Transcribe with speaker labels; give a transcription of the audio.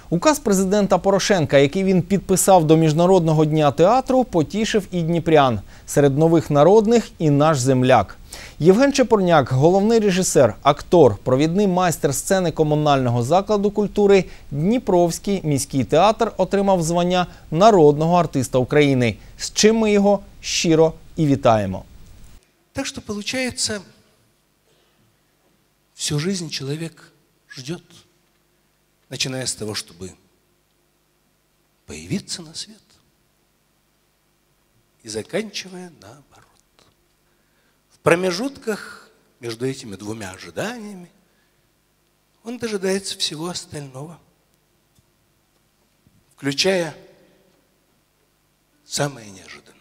Speaker 1: Указ президента Порошенка, який він підписав до Міжнародного дня театру, потішив і дніпрян. Серед нових народних і наш земляк. Євген Чепурняк – головний режисер, актор, провідний майстер сцени комунального закладу культури Дніпровський міський театр отримав звання народного артиста України, з чим ми його щиро і вітаємо.
Speaker 2: Так что получается, всю жизнь человек ждет, начиная с того, чтобы появиться на свет, и заканчивая наоборот. В промежутках между этими двумя ожиданиями он дожидается всего остального, включая самое неожиданное.